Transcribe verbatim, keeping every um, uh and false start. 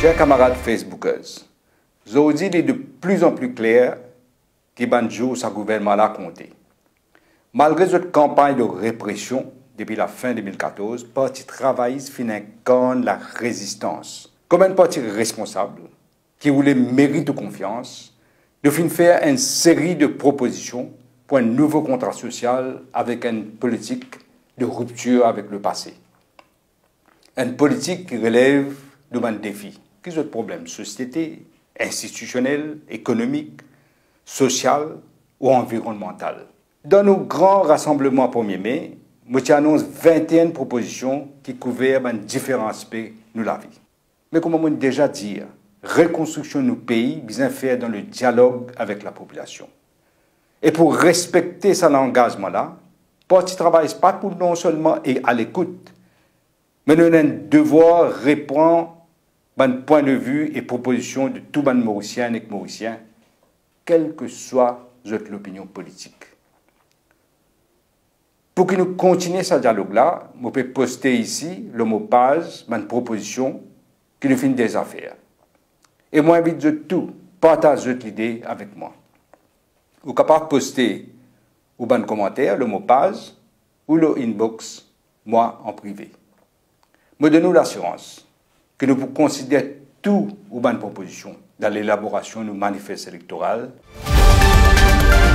Chers camarades Facebookers, aujourd'hui il est de plus en plus clair que Banjo, sa gouvernement l'a compté. Malgré cette campagne de répression depuis la fin deux mille quatorze, le Parti travailliste finit la résistance. Comme un parti responsable, qui voulait mérite de confiance, de fin faire une série de propositions pour un nouveau contrat social avec une politique de rupture avec le passé. Une politique qui relève de un défi. Quels autres problèmes? Société, institutionnel, économique, social ou environnemental. Dans nos grands rassemblements premier mai, nous annonce vingt et une propositions qui couvrent différents aspects de la vie. Mais comme on a déjà dit, reconstruction de nos pays, bien faire dans le dialogue avec la population. Et pour respecter cet engagement-là, le Parti travaille pas pour non seulement et à l'écoute, mais nous avons un devoir de répondre à un point de vue et propositions de tout le monde mauricien et mauricien, quelle que soit l'opinion politique. Pour que nous continuions ce dialogue-là, je peux poster ici le mot page, une proposition qui nous fait des affaires. Et moi, j'invite de tout, partager l'idée avec moi. Vous êtes capable de poster ou un commentaire, le mot page, ou le inbox, moi en privé. Me donne-nous l'assurance que nous pouvons considérer tout ou une proposition dans l'élaboration de nos manifestes électoraux.